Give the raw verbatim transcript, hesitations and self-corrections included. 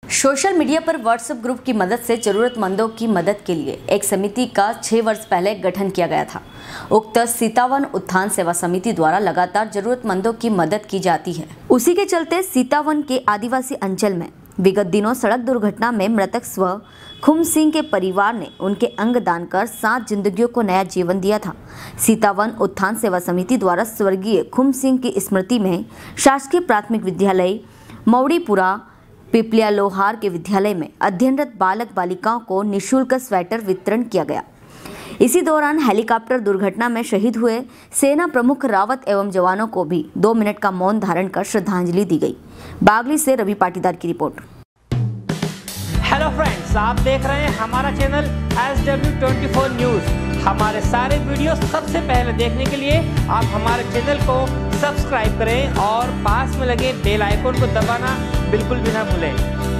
Social media पर WhatsApp group की मदद से जरूरतमंदों की मदद के लिए एक समिति का छह वर्ष पहले गठन किया गया था। उक्त सीतावन उत्थान सेवा समिति द्वारा लगातार जरूरतमंदों की मदद की जाती है। उसी के चलते सीतावन के आदिवासी अंचल में विगत दिनों सड़क दुर्घटना में मृतक स्व खुम सिंह के परिवार ने उनके अंग दान कर सात जिंदगियों को नया जीवन दिया था। सीतावन उत्थान सेवा समिति द्वारा स्वर्गीय खुम सिंह की स्मृति में शासकीय प्राथमिक विद्यालय मौड़ीपुरा पिपलिया लोहार के विद्यालय में अध्ययनरत बालक बालिकाओं को निःशुल्क स्वेटर वितरण किया गया। इसी दौरान हेलीकॉप्टर दुर्घटना में शहीद हुए सेना प्रमुख रावत एवं जवानों को भी दो मिनट का मौन धारण कर श्रद्धांजलि दी गई। बागली से रवि पाटीदार की रिपोर्ट। हेलो फ्रेंड्स, आप देख रहे हैं हमारा channel S W twenty four news. हमारे सारे वीडियो सबसे पहले देखने के लिए आप हमारे चैनल को सब्सक्राइब करें और पास में लगे बेल आइकन को दबाना बिल्कुल भी ना भूलें।